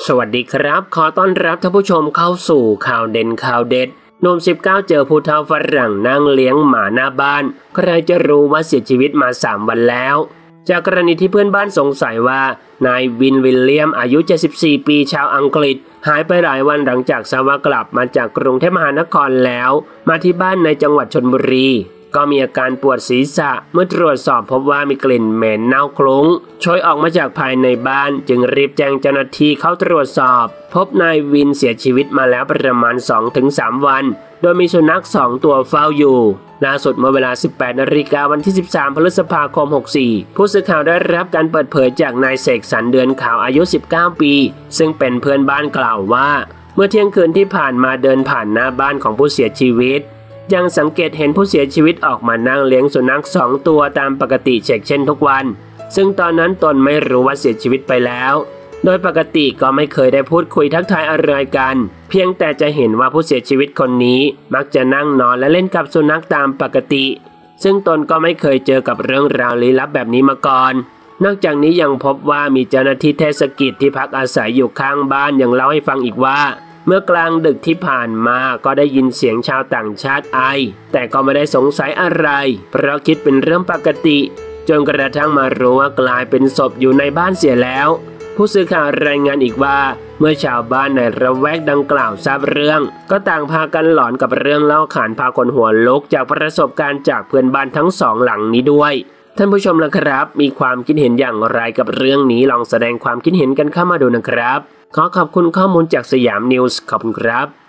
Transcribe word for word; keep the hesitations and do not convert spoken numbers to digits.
สวัสดีครับขอต้อนรับท่านผู้ชมเข้าสู่ข่าวเด่นข่าวเด็ดหนุ่มสิบเก้าเจอผู้เฒ่าฝรั่งนั่งเลี้ยงหมาหน้าบ้านใครจะรู้ว่าเสียชีวิตมาสามวันแล้วจากกรณีที่เพื่อนบ้านสงสัยว่านายวินวิลเลียมอายุเจ็ดสิบสี่ปีชาวอังกฤษหายไปหลายวันหลังจากทราบว่ากลับมาจากกรุงเทพมหานครแล้วมาที่บ้านในจังหวัดชลบุรีก็มีอาการปวดศีรษะเมื่อตรวจสอบพบว่ามีกลิ่นเหม็นเน่าคลุ้งโชยออกมาจากภายในบ้านจึงรีบแจ้งเจ้าหน้าที่เข้าตรวจสอบพบนายวินเสียชีวิตมาแล้วประมาณ สองถึงสาม วันโดยมีสุนัขสองตัวเฝ้าอยู่ล่าสุดเมื่อเวลา สิบแปดนาฬิกาวันที่สิบสามพฤษภาคมหกสี่ผู้สื่อข่าวได้รับการเปิดเผยจากนายเสกสรรเดือนขาวอายุสิบเก้าปีซึ่งเป็นเพื่อนบ้านกล่าวว่าเมื่อเที่ยงคืนที่ผ่านมาเดินผ่านหน้าบ้านของผู้เสียชีวิตยังสังเกตเห็นผู้เสียชีวิตออกมานั่งเลี้ยงสุนัขสองตัวตามปกติเช่นเช่นทุกวันซึ่งตอนนั้นตนไม่รู้ว่าเสียชีวิตไปแล้วโดยปกติก็ไม่เคยได้พูดคุยทักทายอะไรกันเพียงแต่จะเห็นว่าผู้เสียชีวิตคนนี้มักจะนั่งนอนและเล่นกับสุนัขตามปกติซึ่งตนก็ไม่เคยเจอกับเรื่องราวลี้ลับแบบนี้มาก่อนนอกจากนี้ยังพบว่ามีเจ้าหน้าที่เทศกิจที่พักอาศัยอยู่ข้างบ้านยังเล่าให้ฟังอีกว่าเมื่อกลางดึกที่ผ่านมาก็ได้ยินเสียงชาวต่างชาติไอแต่ก็ไม่ได้สงสัยอะไรเพราะคิดเป็นเรื่องปกติจนกระทั่งมารู้ว่ากลายเป็นศพอยู่ในบ้านเสียแล้วผู้สื่อข่าวรายงานอีกว่าเมื่อชาวบ้านในระแวกดังกล่าวทราบเรื่องก็ต่างพากันหลอนกับเรื่องเล่าขานพาคนหัวลุกจากประสบการณ์จากเพื่อนบ้านทั้งสองหลังนี้ด้วยท่านผู้ชมล่ะครับมีความคิดเห็นอย่างไรกับเรื่องนี้ลองแสดงความคิดเห็นกันเข้ามาดูนะครับขอขอบคุณข้อมูลจากสยามนิวส์ขอบคุณครับ